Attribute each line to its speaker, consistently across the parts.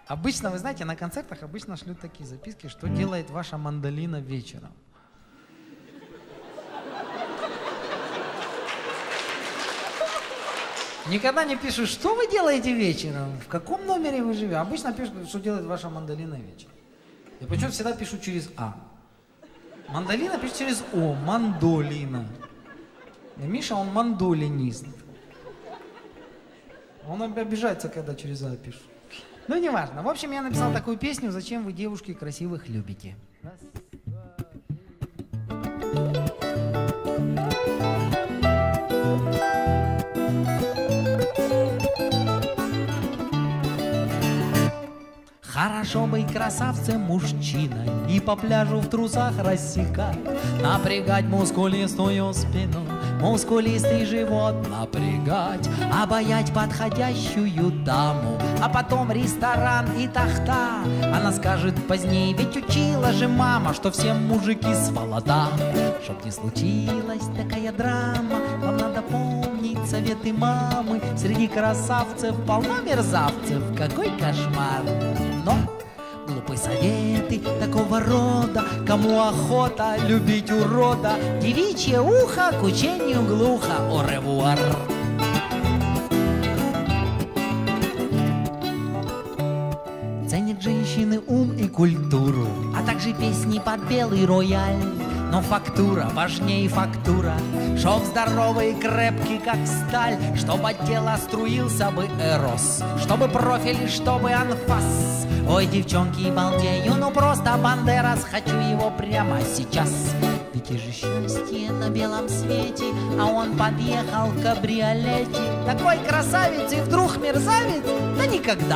Speaker 1: Обычно, вы знаете, на концертах обычно шлют такие записки, что делает ваша мандолина вечером. Никогда не пишут, что вы делаете вечером, в каком номере вы живете. Обычно пишут, что делает ваша мандолина вечером. И причем всегда пишут через А. Мандолина пишет через О, мандолина. И Миша, он мандолинист. Он обижается, когда через А пишут. Ну, неважно. В общем, я написал такую песню «Зачем вы девушки красивых любите». Раз, два, Хорошо быть красавцем мужчиной и по пляжу в трусах рассекать, напрягать мускулистую спину, мускулистый живот напрягать, обаять подходящую даму, а потом ресторан и тахта. Она скажет позднее, ведь учила же мама, что все мужики сволота. Чтоб не случилась такая драма, вам надо помнить советы мамы. Среди красавцев полно мерзавцев, какой кошмар. Но глупые советы такого рода, кому охота любить урода, девичье ухо к учению глухо. Au revoir. Ценят женщины ум и культуру, а также песни под белый рояль. Но фактура важнее фактура, чтоб здоровый и крепкий, как сталь, чтобы от тела струился бы эрос, чтобы профиль, чтобы анфас. Ой, девчонки, балдею, ну просто Бандерас, хочу его прямо сейчас. Ведь и же счастье на белом свете, а он подъехал в кабриолете. Такой красавец и вдруг мерзавец, да никогда.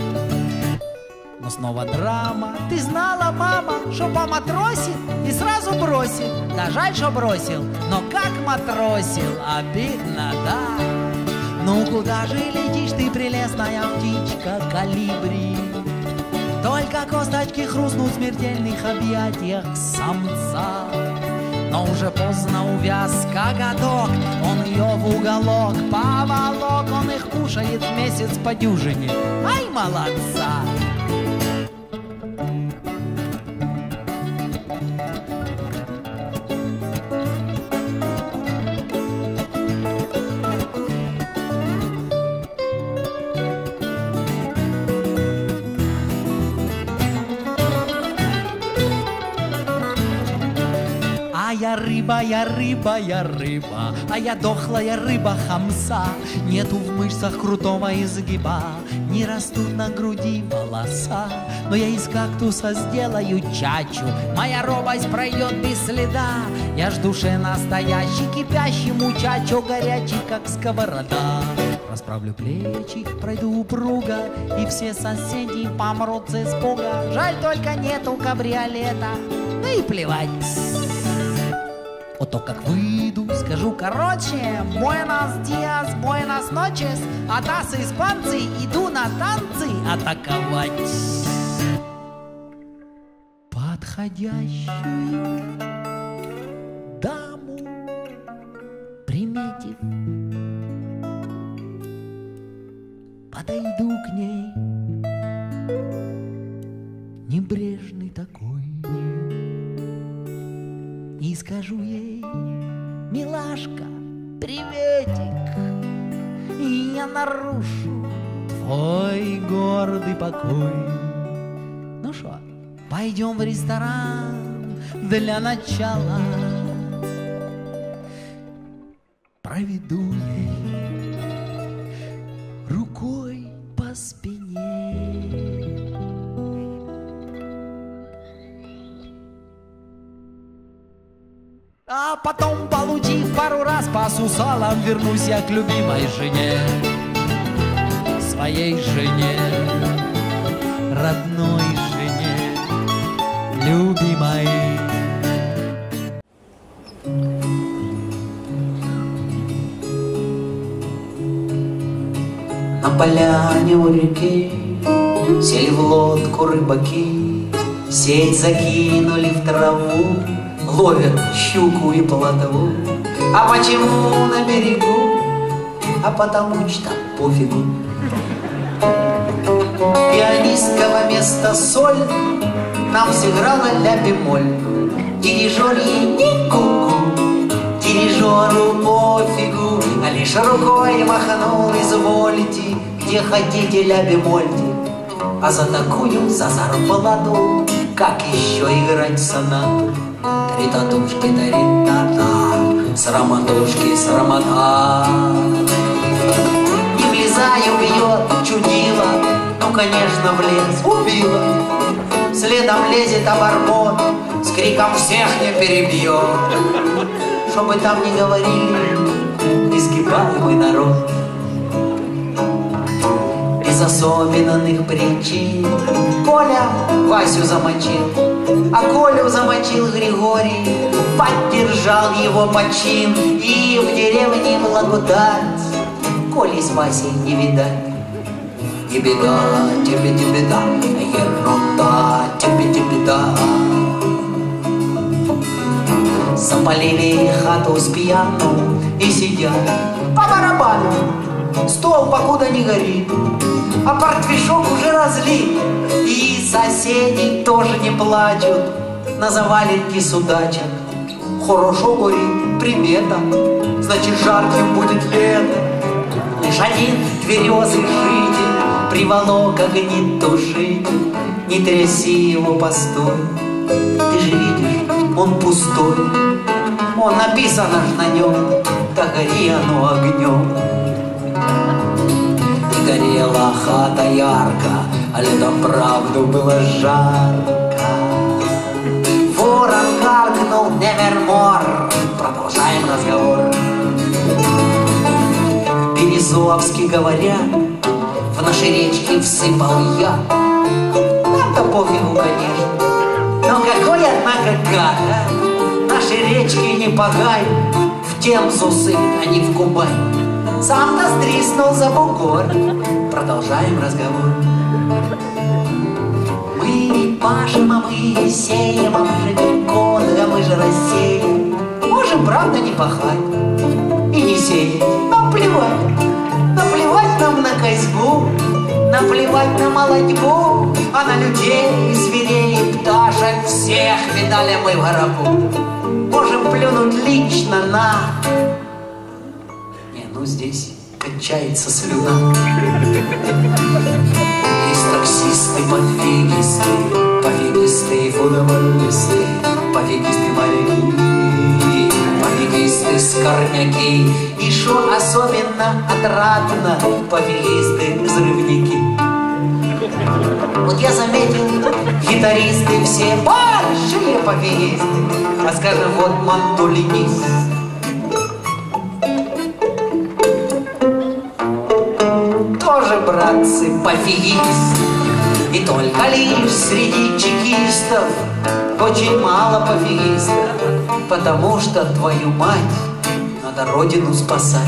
Speaker 1: Но снова драма. Ты знала, мама, что поматросит и сразу бросит. Да жаль, что бросил, но как матросил, обидно, да. Ну куда же летишь ты, прелестная птичка калибри? Только косточки хрустнут в смертельных объятиях самца. Но уже поздно увяз коготок, он ее в уголок поволок. Он их кушает месяц по дюжине, ай, молодца! Я рыба, я рыба, я рыба, а я дохлая рыба хамса. Нету в мышцах крутого изгиба, не растут на груди волоса. Но я из кактуса сделаю чачу, моя робость пройдет без следа. Я ж в душе настоящий, кипящий мучачо, горячий, как сковорода. Расправлю плечи, пройду упруго, и все соседи помрут с испуга. Жаль, только нету кабриолета, да и плевать. Вот то, как выйду, скажу короче: buenos días, buenas noches, а таз испанцы, иду на танцы атаковать. Подходящую даму приметив, подойду к ней, небрежный такой, и скажу ей: милашка, приветик, и я нарушу твой гордый покой. Ну шо, пойдем в ресторан для начала, проведу ей рукой по спине. А потом, получив пару раз по сусалам, вернусь я к любимой жене, своей жене, родной жене, любимой.
Speaker 2: На поляне у реки сели в лодку рыбаки, сеть закинули в траву, ловят щуку и плотву. А почему на берегу? А потому что пофигу. Пианистка вместо соль нам сыграла ля-бемоль. Дирижер ей не ку-ку, дирижеру пофигу, а лишь рукой махнул: извольте, где хотите ля-бемольте. А за такую, за зарплату, как еще играть сонату? Три-татушки, три-та-та, срамотушки, срамота. Не влезаю, бьет, чудила, ну, конечно, влез, убила. Следом лезет обормот, с криком всех не перебьет. Чтобы там не говорили, несгибаемый народ. Без особенных причин Коля Васю замочил, а Колю замочил Григорий, поддержал его почин. И в деревне благодать Коли с Васей не видать. Не беда, тебе не беда, ерунда, тебе не беда. Запалили хату с пьяну и сидят по барабану. Стол покуда не горит, а портвишок уже разлит. И соседи тоже не плачут, на заваленке судачат. Хорошо горит, примета, значит жарким будет лето. Лишь один тверезый житель приволок огни тушить. Не тряси его, постой, ты же видишь, он пустой. Он написано ж на нем, да гори оно огнем. И горела хата ярко, а летом правду было жарко. Ворон гаркнул невермор, продолжаем разговор. Березовский, говорят, в нашей речке всыпал я. Нам-то пофигу, конечно, но какой, однако, гад, а? Нашей речки не погай, в Темзу сыпь, а не в Кубань. Сам-то стриснул за бугор. Продолжаем разговор. Мы пашем, а мы сеем, а мы же кода, мы же рассеем. Можем, правда, не пахать и не сеять, нам плевать. Наплевать нам на козьбу, наплевать на молодьбу, а на людей, зверей, пташек всех видали мы в гробу. Можем плюнуть лично на... Не, ну здесь кончается слюна. Есть таксисты, пофигисты, пофигисты, футболисты, пофигисты моряки, пофигисты скорняки. И шо особенно отрадно, пофигисты взрывники. Вот я заметил, гитаристы все большие пофигисты, а скажем, вот мандолинист. Тоже, братцы, пофигист. И только лишь среди чекистов очень мало пофигистов, потому что, твою мать, надо родину спасать.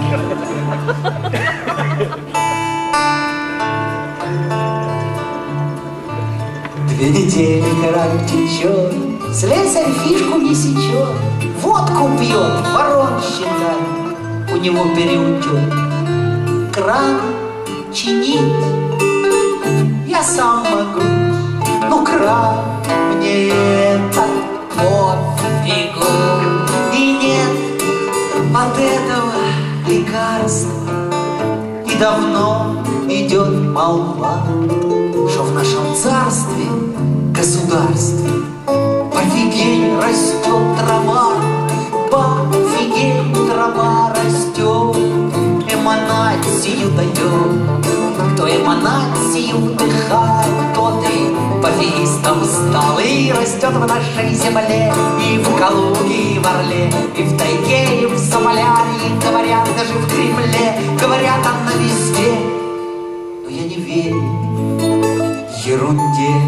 Speaker 2: Две недели край течет, слесарь фишку не сечет, водку пьет, ворон считает, у него переутет. Кран чинить я сам могу, ну кран мне это пофигу. И нет от этого лекарства, и давно идет молва, что в нашем царстве, государстве пофигень растет трава, пофигень трава растет, эманацию дает. Кто эманацию вдыхает, тот и пофигистом стал. И растет в нашей земле, и в Калуге, и в Орле, и в тайге, и в Заполярье, говорят, даже в Кремле, говорят, она везде. Но я не верю ерунде.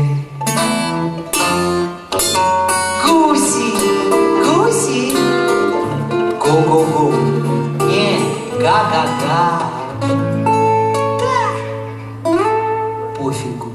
Speaker 2: Гуси, гуси, гу-гу-гу, не га-га-га. Да, пофигу.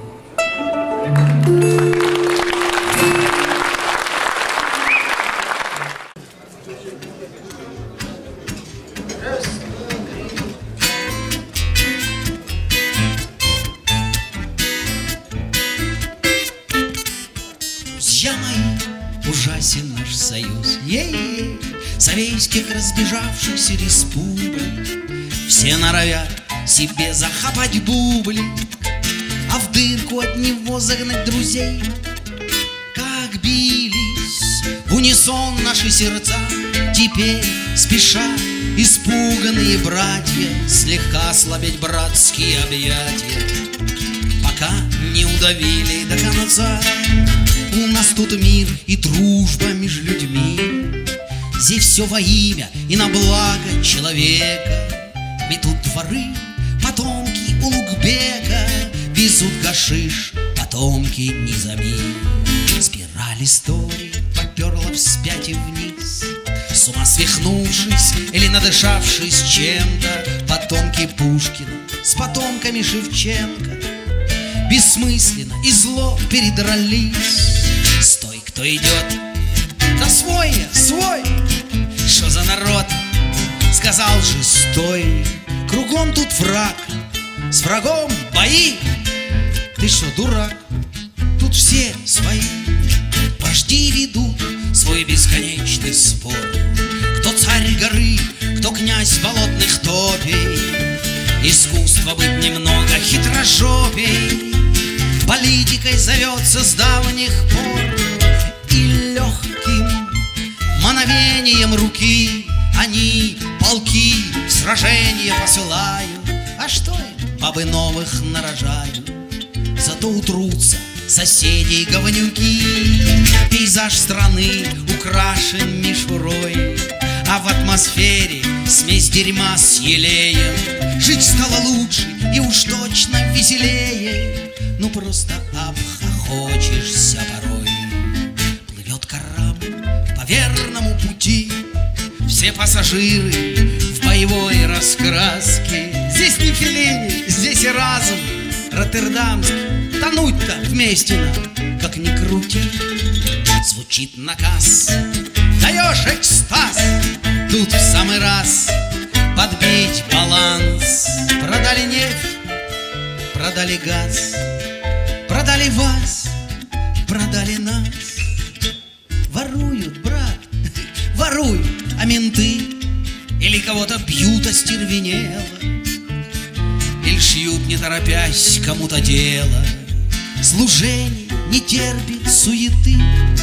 Speaker 3: Союз. Ей-ей, советских разбежавшихся республик все норовят себе захапать бубли, а в дырку от него загнать друзей. Как бились в унисон наши сердца, теперь спешат испуганные братья слегка ослабить братские объятия, пока не удавили до конца. У нас тут мир и дружба между людьми, здесь все во имя и на благо человека. Метут дворы потомки Улугбека, везут гашиш потомки Низами. Спираль истории поперла вспять и вниз, с ума свихнувшись или надышавшись чем-то, потомки Пушкина с потомками Шевченко бессмысленно и зло передрались. Стой, кто идет, да свой я, свой. Что за народ? Сказал же, стой. Кругом тут враг, с врагом бои. Ты что, дурак? Тут все свои. Вожди ведут свой бесконечный спор. Кто царь горы, кто князь болотных топей. Искусство быть немного хитрожопей политикой зовется с давних пор. И легким мановением руки они полки в сражения посылают. А что им? Бабы новых нарожают, зато утрутся соседей говнюки. Пейзаж страны украшен мишурой, а в атмосфере смесь дерьма с елеем. Жить стало лучше и уж точно веселее. Ну просто обхохочешься порой. Плывет корабль по верному пути, все пассажиры в боевой раскраске. Здесь не Феллини, здесь и разум роттердамский. Тонуть-то вместе нам, как ни крути. Звучит наказ, даешь экстаз, тут в самый раз подбить баланс. Продали нефть, продали газ, продали вас, продали нас. Воруют, брат, воруют, а менты или кого-то бьют остервенело, или шьют, не торопясь, кому-то дело. Служение не терпит суеты.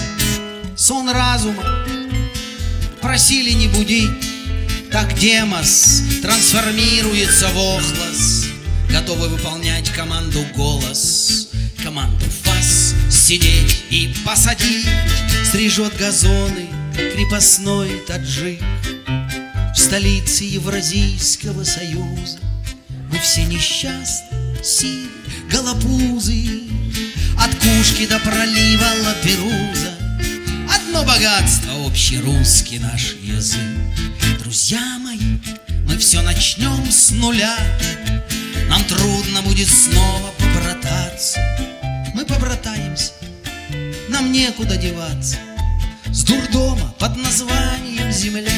Speaker 3: Сон разума просили не будить, так Демос трансформируется в Охлос, готовый выполнять команду голос. Команду фас сидеть и посадить. Стрижет газоны крепостной таджик в столице Евразийского союза. Мы все несчастны, сиры, голопузы, от Кушки до пролива Лаперуза. Одно богатство, общерусский наш язык. Друзья мои, мы все начнем с нуля. Нам трудно будет снова побрататься. Мы побратаемся, нам некуда деваться. С дурдома под названием земля.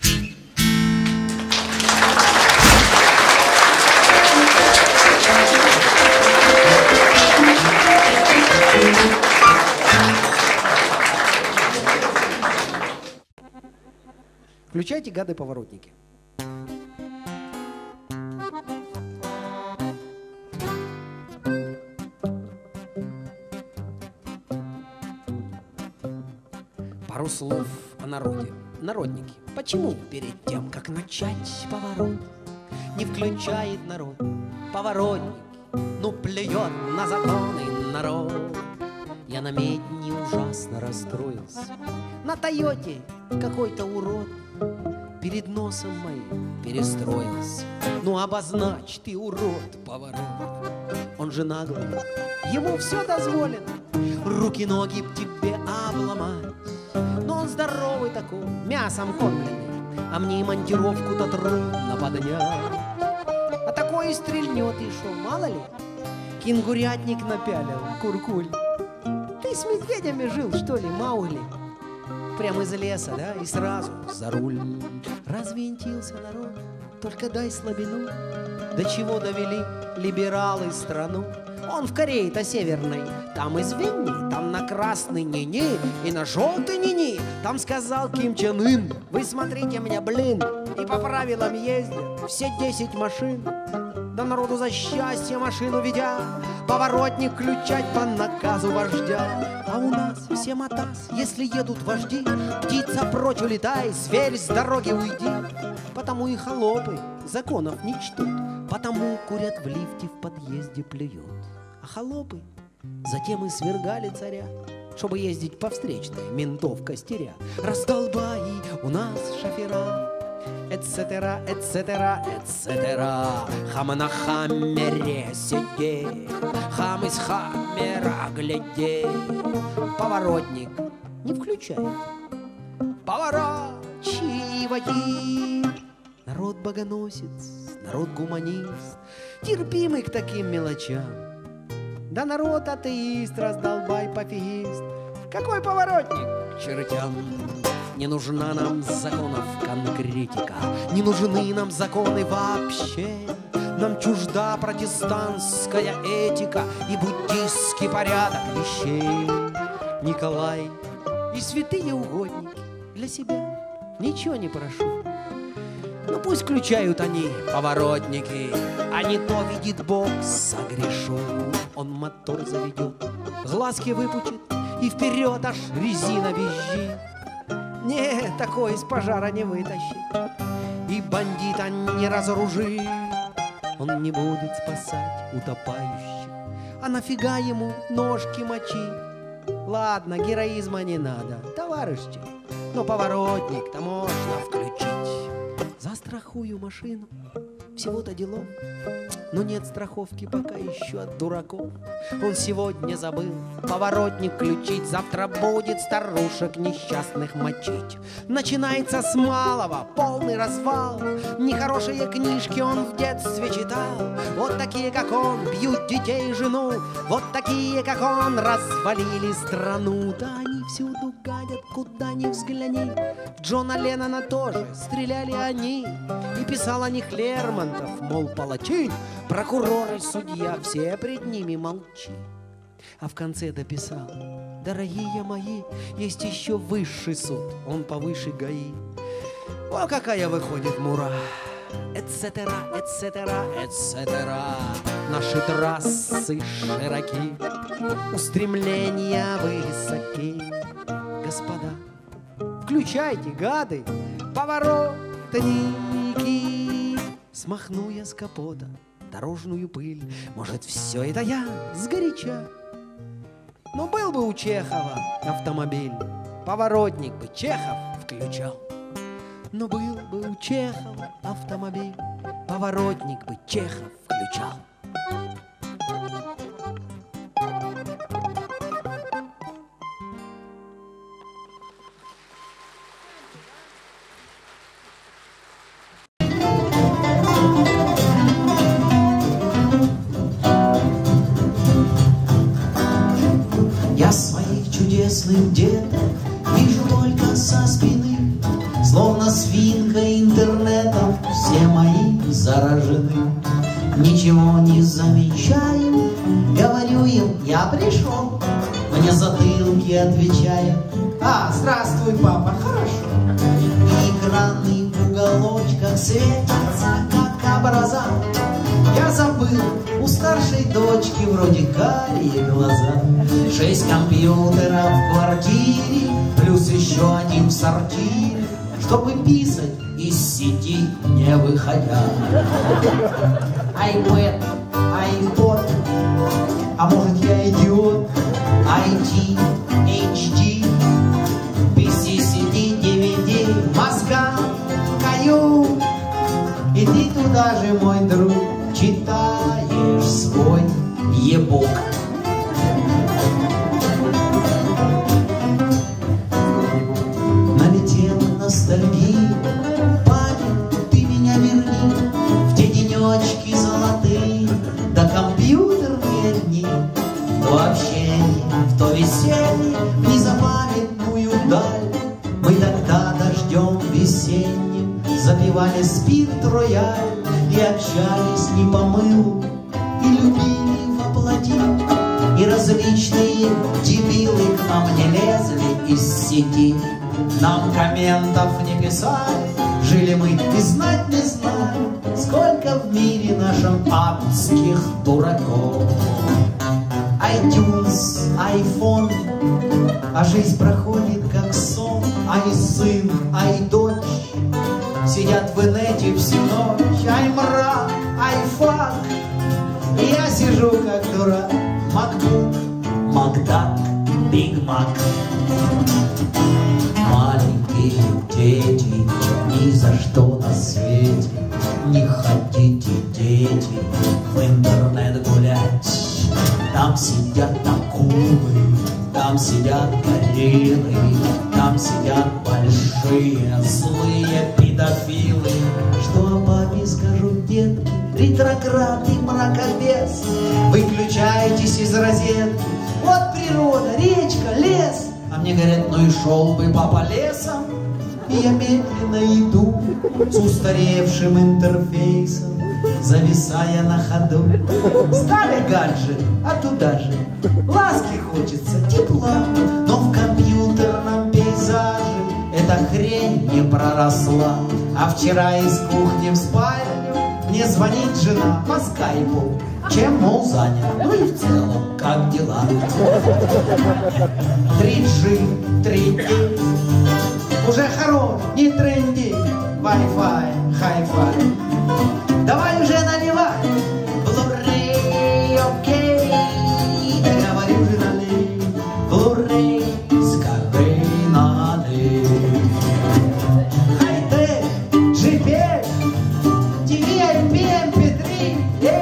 Speaker 4: Включайте, гады, поворотники. Пару слов о народе. Народники, почему перед тем, как начать поворот, не включает народ поворотник? Ну плюет на законы народ. Я на Медне ужасно расстроился. На Тойоте какой-то урод перед носом моим перестроился. Ну обозначь ты, урод, поворот. Он же наглый, ему все дозволено. Руки-ноги б тебе обломать. Но он здоровый такой, мясом кормленный, а мне и монтировку-то трудно поднять. А такой и стрельнет, и шо, мало ли? Кенгурятник напялил, куркуль. Ты с медведями жил, что ли, Маугли? Прямо из леса, да, и сразу за руль. Развинтился народ, только дай слабину. До чего довели либералы страну? Он в Корее-то северной, там извини, там на красный ни-ни и на желтый ни-ни. Там сказал Ким Чен Ын: вы смотрите мне, блин. И по правилам ездят все 10 машин. Да народу за счастье машину ведя, поворотник включать по наказу вождя. А у нас все мотас, если едут вожди, птица прочь улетай, зверь с дороги уйди. Потому и холопы законов не чтут, потому курят в лифте, в подъезде плюют. А холопы затем и свергали царя, чтобы ездить по встречной, ментов костеря. Раздолбаи у нас шофера, эцетера, эцетера, эцетера. Хам на хаммере сидеть, хам из хаммера глядеть. Поворотник не включай, поворачивай. Народ богоносец, народ гуманист, терпимый к таким мелочам. Да народ атеист, раздолбай, пофигист. Какой поворотник к чертям? Не нужна нам законов конкретика, не нужны нам законы вообще. Нам чужда протестантская этика и буддистский порядок вещей. Николай и святые угодники, для себя ничего не прошу. Ну пусть включают они поворотники, а не то, видит Бог, согрешу. Он мотор заведет, глазки выпучит, и вперед аж резина визжит. Не, такой из пожара не вытащит, и бандита не разоружит. Он не будет спасать утопающих, а нафига ему ножки мочить? Ладно, героизма не надо, товарищи, но поворотник-то можно включить. Застрахую машину, всего-то делов, но нет страховки пока еще от дураков. Он сегодня забыл поворотник включить, завтра будет старушек несчастных мочить. Начинается с малого, полный развал. Нехорошие книжки он в детстве читал. Вот такие, как он, бьют детей и жену. Вот такие, как он, развалили страну. Да они всюду гадят, куда ни взгляни. В Джона Леннона тоже стреляли они. И писал о них Лермонтов, мол, палачи, прокурор и судья, все пред ними молчи. А в конце дописал: дорогие мои, есть еще высший суд, он повыше ГАИ. О, какая выходит мура! Эцетера, эцетера, эцетера. Наши трассы широки, устремления высоки. Господа, включайте, гады, поворотники. Смахну я с капота дорожную пыль, может, все это я сгоряча. Но был бы у Чехова автомобиль, поворотник бы Чехов включал. Но был бы у Чехова автомобиль, поворотник бы Чехов включал.
Speaker 2: Я своих чудесных деток вижу только со спины, словно свинка интернетом все мои заражены. Ничего не замечаю, говорю им: я пришел. Мне затылки отвечают: а, здравствуй, папа, хорошо. И экраны в уголочках светятся, как образа. Я забыл, у старшей дочки вроде карие глаза. 6 компьютеров в квартире, плюс еще один в сортире, чтобы писать из сети не выходя. iPad, iPod, а может я идиот? IT, HD, PC, CD, DVD, мозга, каю. И ты туда же, мой друг, читаешь свой e-book. Налетела ностальгия, память, ты меня верни в те денечки золотые, да компьютерные дни, в то общение, в то веселье, в незапамятную даль. Мы тогда дождем весенним запивали спирт рояль и общались не по мылу, и любили воплоти И различные дебилы к нам не лезли из сети. Нам комментов не писали, жили мы и знать не знали, сколько в мире нашем адских дураков. iTunes, iPhone, а жизнь проходит как сон. Ай сын, ай дочь сидят в инете всю ночь. Ай мрак, ай фак, и я сижу как дурак. MacBook, Макдак, Биг Мак. Маленькие дети, ни за что на свете не хотите, дети, в интернет гулять. Там сидят акулы, там сидят гориллы, там сидят большие злые педофилы. Что о папе скажут детки, ретроград и мракобес? Выключайтесь из розетки, вот природа, речка, лес. А мне говорят, ну и шел бы папа лесом. И я медленно иду с устаревшим интерфейсом, зависая на ходу. Старый гаджет, а туда же ласки хочется, тепла. Но в компьютерном пейзаже эта хрень не проросла. А вчера из кухни в спальню мне звонит жена по скайпу. Чем, мол, занят, ну и в целом, как дела? 3G, 3D, уже хорош, не тренди. Wi-Fi, Hi-Fi, давай уже наливай. Blu-ray, окей, говорю же налей. Blu-ray, скорей налей. Хай-тек, JPEG, TV, IP, MP3,